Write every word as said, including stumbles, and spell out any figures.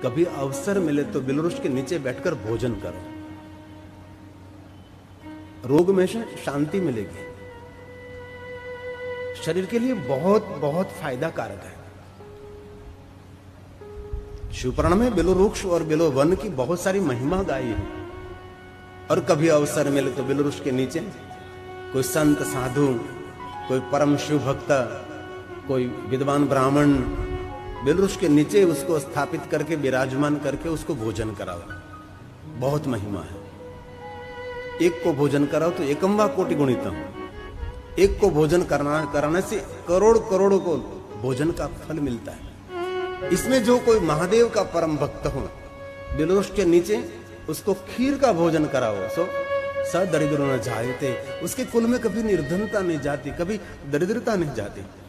कभी अवसर मिले तो बिलवृक्ष के नीचे बैठकर भोजन करो, रोग में से शांति मिलेगी। शरीर के लिए बहुत बहुत फायदा कारक है। शिवपुराण में बिलवृक्ष और बिल्वन की बहुत सारी महिमा गाई है। और कभी अवसर मिले तो बिलवृक्ष के नीचे कोई संत साधु, कोई परम शिव भक्त, कोई विद्वान ब्राह्मण बिलवृक्ष के नीचे उसको स्थापित करके विराजमान करके उसको भोजन कराओ। बहुत महिमा है। एक को भोजन कराओ तो एकम्बा कोटि गुणितम, एक को भोजन करना कराने से करोड़ करोड़ों को भोजन का फल मिलता है। इसमें जो कोई महादेव का परम भक्त हो, बिलवृक्ष के नीचे उसको खीर का भोजन कराओ, सो स दरिद्र न जायते, उसके कुल में कभी निर्धनता नहीं जाती, कभी दरिद्रता नहीं जाती।